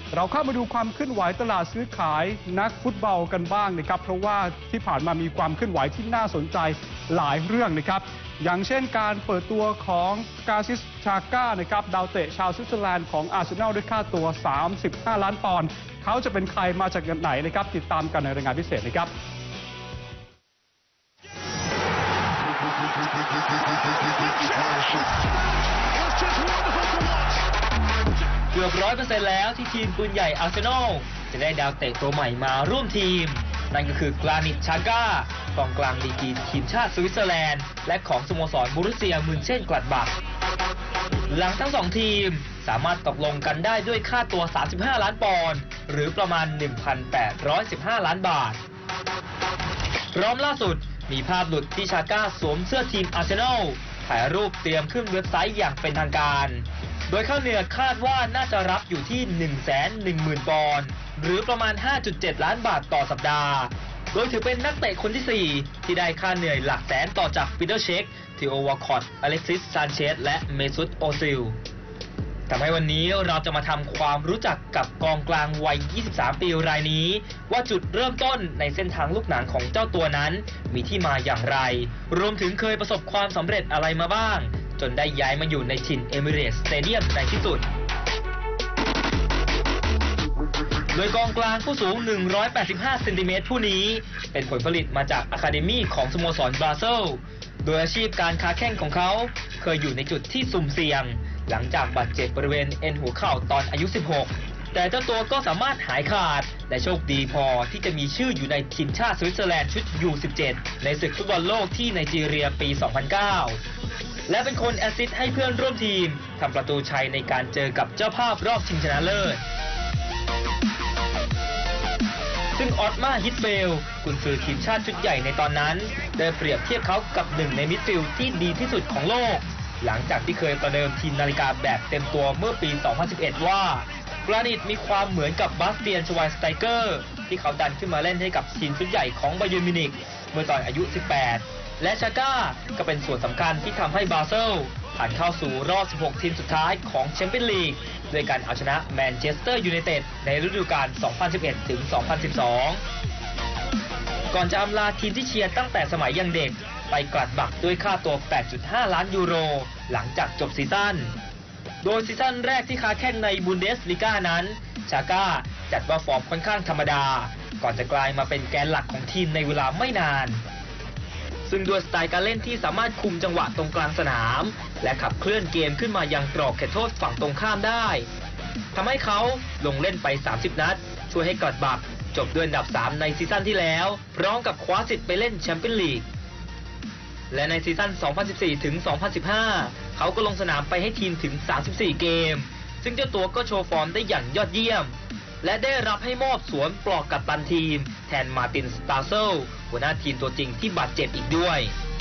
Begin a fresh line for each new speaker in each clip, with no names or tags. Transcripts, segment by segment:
เราเข้ามาดูความเคลื่อนไหวตลาดซื้อขายนักฟุตบอลกันบ้างนะครับเพราะว่าที่ผ่านมามีความเคลื่อนไหวที่น่าสนใจหลายเรื่องนะครับอย่างเช่นการเปิดตัวของกาซิสชาก้านะครับดาวเตะชาวสวิตเซอร์แลนด์ของอาร์เซนอลด้วยค่าตัว35 ล้านปอนด์เขาจะเป็นใครมาจากไหนนะครับติดตามกันในรายงานพิเศษนะครับ
เกือบ100%แล้วที่ทีมปืนใหญ่อาร์เซนอลจะได้ดาวเตะตัวใหม่มาร่วมทีมนั่นก็คือกรานิตชาก้ากองกลางดีกรีทีมชาติสวิตเซอร์แลนด์และของสโมสรโบรุสเซียมินเช่นกลัดบักหลังทั้ง2ทีมสามารถตกลงกันได้ด้วยค่าตัว35 ล้านปอนด์หรือประมาณ 1,815 ล้านบาทพร้อมล่าสุดมีภาพหลุดที่ชาก้าสวมเสื้อทีมอาร์เซนอลถ่ายรูปเตรียมขึ้นเว็บไซต์อย่างเป็นทางการโดยค่าเหนื่อยคาดว่าน่าจะรับอยู่ที่ 110,000 ปอนด์หรือประมาณ 5.7 ล้านบาทต่อสัปดาห์โดยถือเป็นนักเตะคนที่ 4 ที่ได้ค่าเหนื่อยหลักแสนต่อจากปีเตอร์เช็คทีโอวอลคอตอเล็กซิสซานเชสและเมซุตโอซิลทำให้วันนี้เราจะมาทำความรู้จักกับกองกลางวัย 23 ปีรายนี้ว่าจุดเริ่มต้นในเส้นทางลูกหนังของเจ้าตัวนั้นมีที่มาอย่างไรรวมถึงเคยประสบความสำเร็จอะไรมาบ้างจนได้ย้ายมาอยู่ในถิ่นเอมิเรตส์สเตเดียมในที่สุดโดยกองกลางผู้สูง 185 เซนติเมตรผู้นี้เป็นผลผลิตมาจากอะคาเดมี่ของสโมสรบราเซลโดยอาชีพการค้าแข้งของเขาเคยอยู่ในจุดที่สุ่มเสี่ยงหลังจากบาดเจ็บบริเวณเอ็นหัวเข่าตอนอายุ 16 แต่เจ้าตัวก็สามารถหายขาดและโชคดีพอที่จะมีชื่ออยู่ในทีมชาติสวิตเซอร์แลนด์ชุด U17 ในศึกฟุตบอลโลกที่ไนจีเรียปี 2009 และเป็นคนแอสซิสต์ให้เพื่อนร่วมทีมทำประตูชัยในการเจอกับเจ้าภาพรอบชิงชนะเลิศซึ่งออตมาฮิตเฟลกุนซือทีมชาติชุดใหญ่ในตอนนั้นได้เปรียบเทียบเขากับหนึ่งในมิดฟิลด์ที่ดีที่สุดของโลกหลังจากที่เคยประเดิมทีมนาฬิกาแบบเต็มตัวเมื่อปี 2011 ว่ากรานิตมีความเหมือนกับบาสเตียน ชวายสไตเกอร์ที่เขาดันขึ้นมาเล่นให้กับทีมชุดใหญ่ของบาเยิร์นมิวนิกเมื่อตอนอายุ 18 และชาก้าก็เป็นส่วนสำคัญที่ทำให้บาเซลผ่านเข้าสู่รอบ 16 ทีมสุดท้ายของแชมเปี้ยนลีกด้วยการเอาชนะแมนเชสเตอร์ยูไนเต็ดในฤดูกาล 2011-2012 ก่อนจะอำลาทีมที่เชียร์ตั้งแต่สมัยยังเด็กไปกลัดบักด้วยค่าตัว 8.5 ล้านยูโรหลังจากจบซีซั่นโดยซีซั่นแรกที่ค้าแข้งในบุนเดสลีกานั้นชาก้าจัดว่าฟอร์มค่อนข้างธรรมดาก่อนจะกลายมาเป็นแกนหลักของทีมในเวลาไม่นานซึ่งด้วยสไตล์การเล่นที่สามารถคุมจังหวะตรงกลางสนามและขับเคลื่อนเกมขึ้นมายังตรอกเขตโทษฝั่งตรงข้ามได้ทำให้เขาลงเล่นไป 30 นัดช่วยให้กลัดบักจบด้วยอันดับ 3 ในซีซั่นที่แล้วพร้อมกับคว้าสิทธิ์ไปเล่นแชมเปี้ยนลีกและในซีซั่น 2014-2015 เขาก็ลงสนามไปให้ทีมถึง 34 เกมซึ่งเจ้าตัวก็โชว์ฟอร์มได้อย่างยอดเยี่ยมและได้รับให้มอบสวมปลอกกัปตันทีมแทนมาร์ติน สตาเซลหัวหน้าทีมตัวจริงที่บาดเจ็บอีกด้วย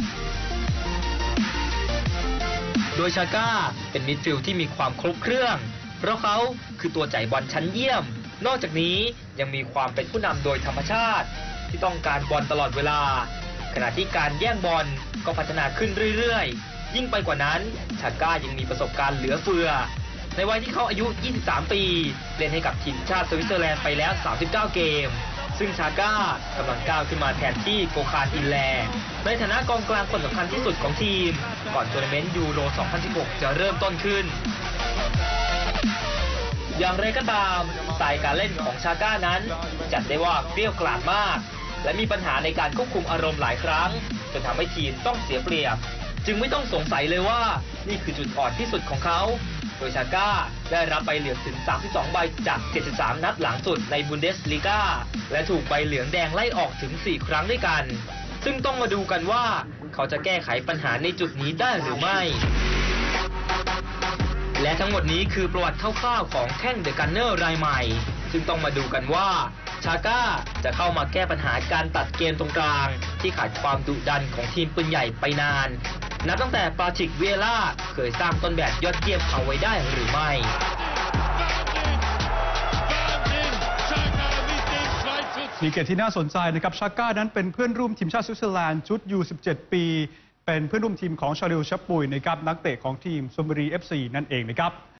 โดยชาก้าเป็นมิดฟิลด์ที่มีความครบเครื่องเพราะเขาคือตัวจ่ายบอลชั้นเยี่ยมนอกจากนี้ยังมีความเป็นผู้นำโดยธรรมชาติที่ต้องการบอลตลอดเวลาขณะที่การแย่งบอลก็พัฒนาขึ้นเรื่อยๆยิ่งไปกว่านั้นชาก้ายังมีประสบการณ์เหลือเฟือในวัยที่เขาอายุ 23 ปีเล่นให้กับทีมชาติสวิตเซอร์แลนด์ไปแล้ว 39 เกมซึ่งชาก้ากำลังก้าวขึ้นมาแทนที่โกคานอินแลในฐานะกองกลางคนสำคัญที่สุดของทีมก่อนทัวร์นาเมนต์ยูโร 2016 จะเริ่มต้นขึ้นอย่างไรก็ตามสไตล์การเล่นของชาก้านั้นจัดได้ว่าเกรี้ยวกราดมากและมีปัญหาในการควบคุมอารมณ์หลายครั้งจนทำให้ทีมต้องเสียเปรียบจึงไม่ต้องสงสัยเลยว่านี่คือจุดอ่อนที่สุดของเขาโดยชาก้าได้รับใบเหลืองถึง 32 ใบจาก 73 นัดหลังสุดในบุนเดสลีกาและถูกใบเหลืองแดงไล่ออกถึง 4 ครั้งด้วยกันซึ่งต้องมาดูกันว่าเขาจะแก้ไขปัญหาในจุดนี้ได้หรือไม่และทั้งหมดนี้คือประวัติคร่าวๆของแข้งเดอะกันเนอร์รายใหม่ซึ่งต้องมาดูกันว่าชาก้าจะเข้ามาแก้ปัญหาการตัดเกมตรงกลางที่ขาดความดุดันของทีมปืนใหญ่ไปนานนับตั้งแต่ปาทริก เวียร่าเคยสร้างต้นแบบยอดเยี่ยมเอาไว้ได้หรือไม่
มีเกตที่น่าสนใจนะครับชาก้านั้นเป็นเพื่อนร่วมทีมชาติสวิตเซอร์แลนด์ชุด U17 ปีเป็นเพื่อนร่วมทีมของชาริล ชัปปุยนะครับนักเตะของทีมชลบุรี FC นั่นเองนะครับ